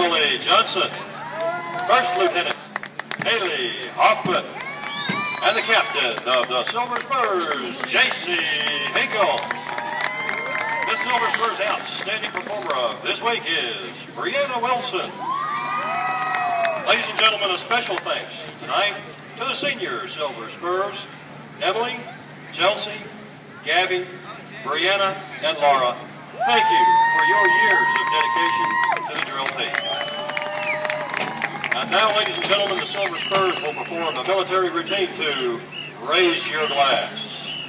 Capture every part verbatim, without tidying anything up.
Emily Johnson, First Lieutenant Haley Hoffman, and the captain of the Silver Spurs, J C Hinkle. The Silver Spurs outstanding performer of this week is Brianna Wilson. Ladies and gentlemen, a special thanks tonight to the senior Silver Spurs, Emily, Chelsea, Gabby, Brianna, and Laura. Thank you for your years of dedication to the drill team. And now, ladies and gentlemen, the Silver Spurs will perform a military routine to raise your glass.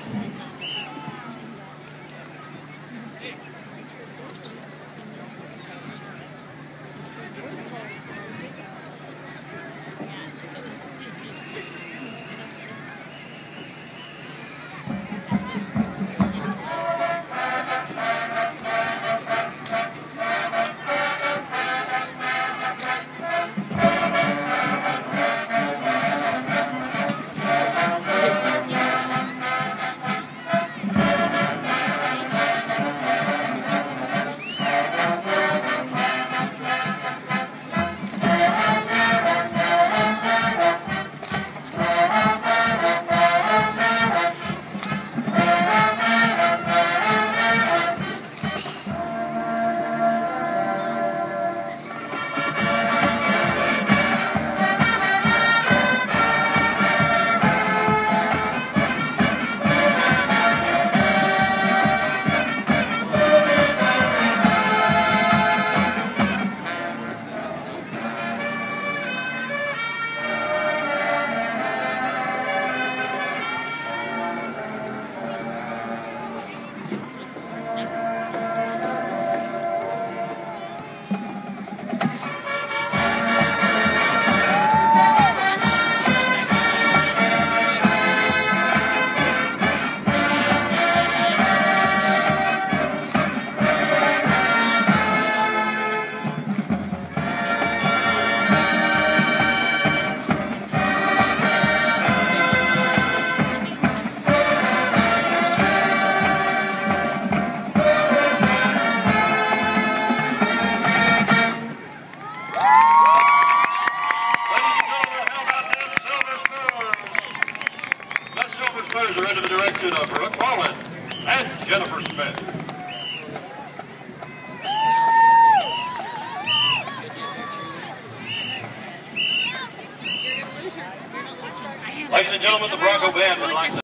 Are under the direction of Brooke Wallen and Jennifer Smith. Ladies and gentlemen, the Bronco Band would like to